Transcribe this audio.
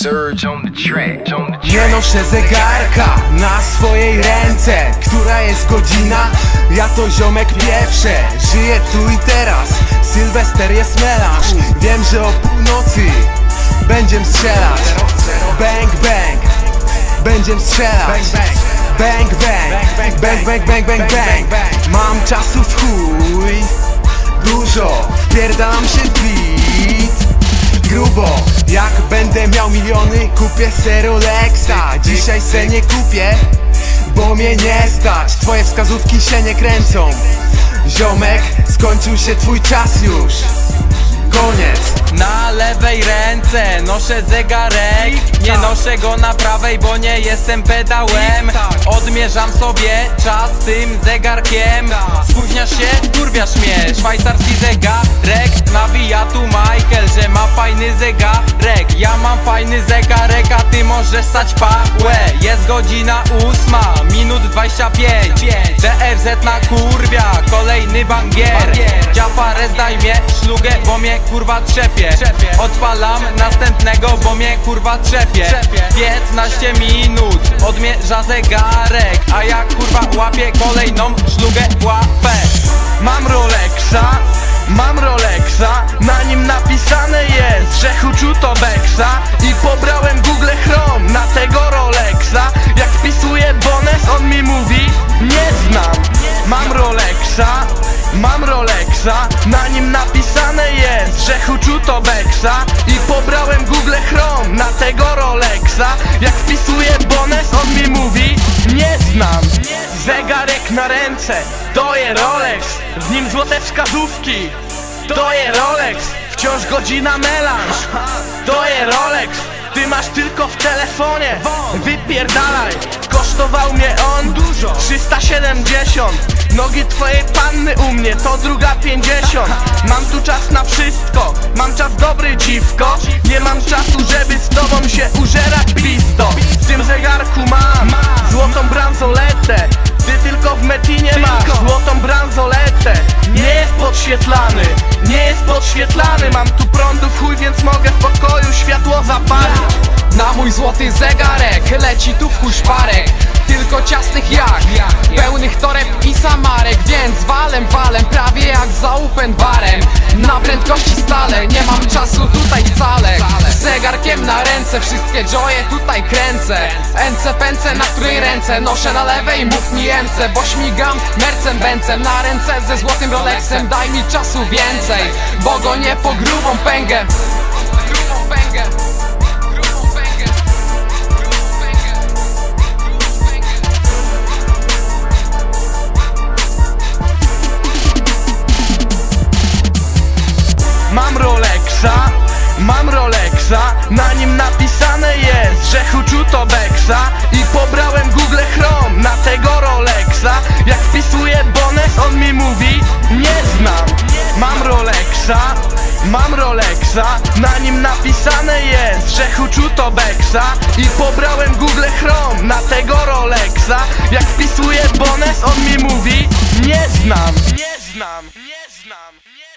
Nie noszę zegarka na swojej ręce. Która jest godzina? Ja to ziomek pieprzę. Żyję tu i teraz. Sylwester jest melanż. Wiem, że o północy będziem strzelać. Bang bang, będziem strzelać. Bang bang, bang bang bang bang bang. Mam czasu w chuj dużo, wpierdalam się w beat grubo. Jak będę miał miliony, kupię se Rolexa. Dzisiaj se nie kupię, bo mnie nie stać. Twoje wskazówki się nie kręcą. Ziomek, skończył się twój czas już. Koniec. Na lewej ręce noszę zegarek. Nie noszę go na prawej, bo nie jestem pedałem. Odmierzam sobie czas tym zegarkiem. Spóźniasz się, kurwiasz mnie. Szwajcarski zegarek. Nawija tu Michael, że ma fajny zegarek. Ja mam fajny zegarek, a ty możesz stać pałę. Jest godzina 8, minut 25. DFZ na kurwia, kolejny bangier. Dziafarez daj mnie szlugę, bo mnie kurwa trzepie. Odpalam następnego, bo mnie kurwa trzepie. 15 minut odmierza zegarek, a ja kurwa łapię kolejną szlugę w łapę. Mam Rolexa, na nim napisane jest, że huczu to beksa. I pobrałem Google Chrome na tego Rolexa. Jak wpisuję bonus, on mi mówi nie znam. Mam Rolexa, na nim napisane jest, że huczu to beksa. I pobrałem Google Chrome na tego Rolexa. Jak wpisuję bonus, on mi mówi nie znam. Zegarek na ręce, to jest Rolex, w nim złote wskazówki. To jest Rolex, wciąż godzina melanż. To jest Rolex, ty masz tylko w telefonie. Wypierdalaj, kosztował mnie on dużo, 370. Nogi twojej panny u mnie to druga 50. Mam tu czas na wszystko, mam czas dobry dziwko. Nie mam czasu, żeby z tobą się użerać pisto. W tym zegarku mam złotą bransoletę. Ty tylko w Metinie masz złotą bransoletę. Nie jest podświetlany. Mam tu prądu w chuj, więc mogę w pokoju światło zapalić. Na mój złoty zegarek leci tu w chuj szparek. Tylko ciasnych jak pełnych toreb i samarek. Więc walem, prawie jak za open barem. Na prędkości stale, nie mam czasu tutaj wcale. Z zegarkiem na ręce, wszystkie joye tutaj kręcę. Pęce, na której ręce noszę na lewej, mów mi MC. Bo śmigam Mercem-Benzem na ręce ze złotym Rolexem. Daj mi czasu więcej, bo gonię po grubą pęgę. Mam Rolexa, na nim napisane jest, że huczu to beksa. I pobrałem Google Chrome na tego Rolexa. Jak wpisuję bonus, on mi mówi nie znam. Mam Rolexa, na nim napisane jest, że huczu to beksa. I pobrałem Google Chrome na tego Rolexa. Jak wpisuję bonus, on mi mówi nie znam.